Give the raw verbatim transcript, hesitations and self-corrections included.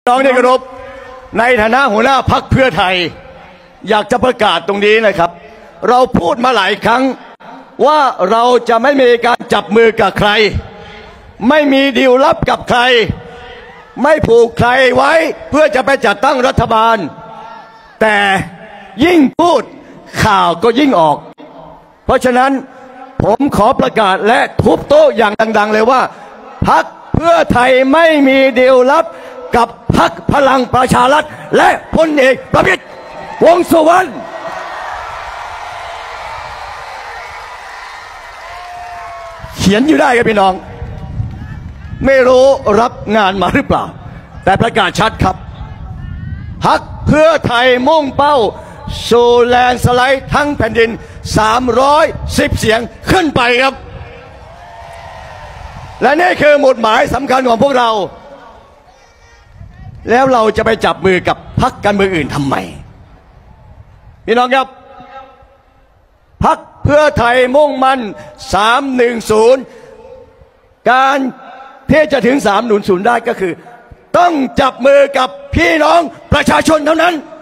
น้องที่เคารพในฐานะหัวหน้าพรรคเพื่อไทยอยากจะประกาศตรงนี้นะครับเราพูดมาหลายครั้งว่าเราจะไม่มีการจับมือกับใครไม่มีดีลลับกับใครไม่ผูกใครไว้เพื่อจะไปจัดตั้งรัฐบาลแต่ยิ่งพูดข่าวก็ยิ่งออกเพราะฉะนั้นผมขอประกาศและทุบโต๊ะอย่างดังๆเลยว่าพรรคเพื่อไทยไม่มีดีลลับกับพรรคพลังประชารัฐและพลเอกประวิตรวงษ์สุวรรณเขียนอยู่ได้ครับพี่น้องไม่รู้รับงานมาหรือเปล่าแต่ประกาศชัดครับพรรคเพื่อไทยมุ่งเป้าสู่แลนด์สไลด์ทั้งแผ่นดินสามร้อยสิบเสียงขึ้นไปครับและนี่คือหมุดหมายสำคัญของพวกเราแล้วเราจะไปจับมือกับพรรคการเมืองอื่นทำไมพี่น้องครับพรรคเพื่อไทยมุ่งมั่นสามหนึ่งศูนย์การที่จะถึงสามหนึ่งศูนย์ได้ก็คือต้องจับมือกับพี่น้องประชาชนเท่านั้น